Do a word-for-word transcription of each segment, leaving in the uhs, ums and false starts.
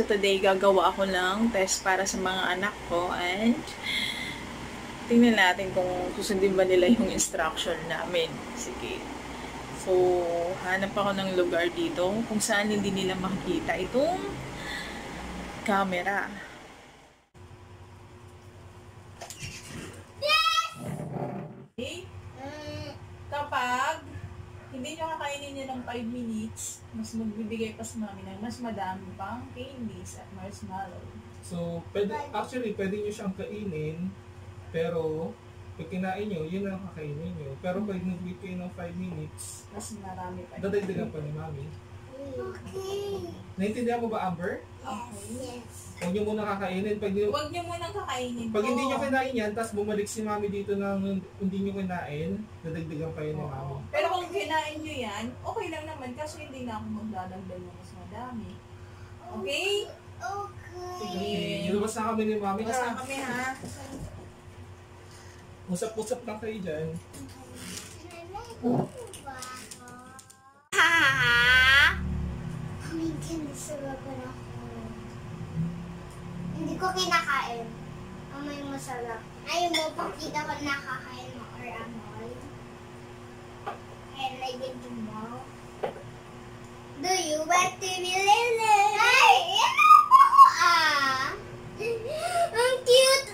So today, gagawa ako ng test para sa mga anak ko and tingnan natin kung susundin ba nila yung instruction namin. Sige. So, hanap ako ng lugar dito kung saan hindi nila makikita itong camera. Okay? Kapag hindi nyo kakainin nyo ng five minutes, mas magbibigay pa sa mami ng mas madami pang candies at marshmallow. So, pwede, actually, pwede nyo siyang kainin, pero pag kinain nyo, yun ang kakainin nyo. Pero pag nag-wait kayo ng five minutes, mas marami pa. dadagdagan pa ni mami. Okay. Naintindihan mo ba, Amber? Okay. Yes. Huwag nyo muna kakainin. Pag, nyo, Huwag nyo munang kakainin pag po. hindi nyo kinain yan, tapos bumalik si mami dito ng hindi nyo kinain, dadagdagan pa yun ni mami. Pero kung kinain nyo yan, okay lang naman kasi hindi na ako magdadagdag ng mas madami. Okay? Okay. Sige, nilabas na kami ni mami. Basta na kami ha. Usap-usap lang kayo dyan. Ha? Minsan nasarapan ako. Hindi ko kinakain. Amoy masarap. Ayaw mo pakita ko nakakain mo or amoy. And I did you mo. Do you want to be lily? Ay! Yan ako ah! Ang cute!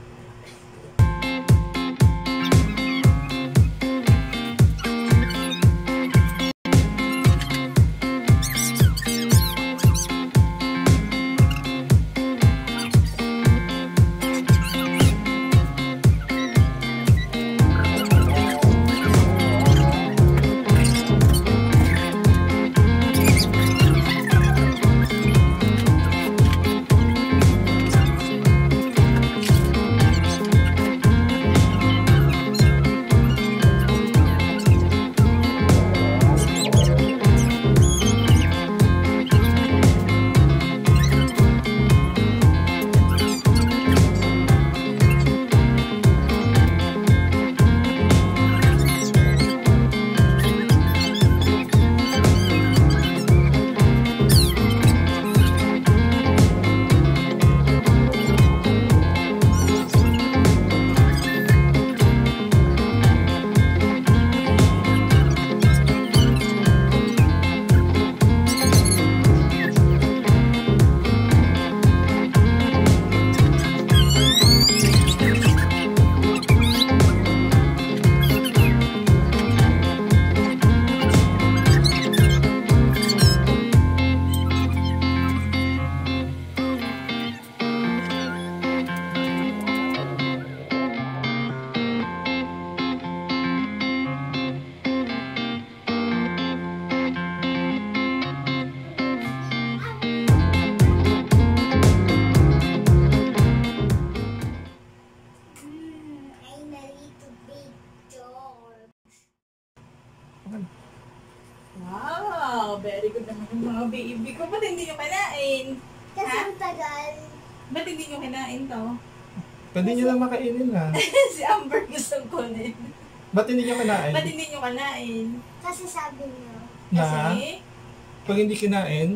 Wow! Very good naman yung mga baby ko. Ba't hindi nyo kinain? Kasi Ha? ang tagal. Ba't hindi nyo kinain to? Pwede nyo lang makainin na. Si Amber gusto kunin. Ba't hindi nyo kinain? Ba't hindi nyo kinain? Kasi sabi niyo. Na, Kasi, pag hindi kinain,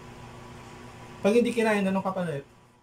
pag hindi kinain, anong kapalit?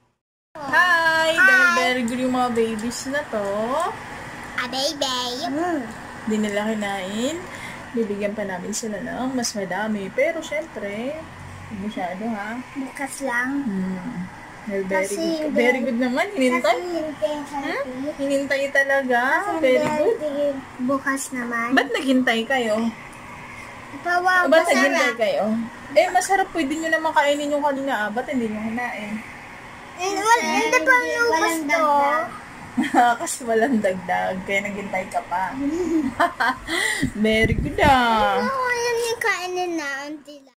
hi! Dahil very good yung mga babies na to. A baby. Hindi nila kinain. Bibigyan pa namin sila ng mas madami. Pero syempre, hindi masyado ha. Bukas lang. Hmm. Well, very Kasi good. very- Very good naman. Hinintay. Kasi hintay Hmm? Hinintay talaga. Kasi Very good. bukas naman. Ba't naghintay kayo? Pawa, Ba't naghintay masarap. kayo? Eh, masarap. Pwede nyo naman kainin yung kanina. Ah. Ba't hindi nyo kinain? And, well, hindi pa lumabas to. Kasi walang dagdag. Kaya naghintay ka pa. Very good ah. Oo, yun yung kainin na. Unti lang.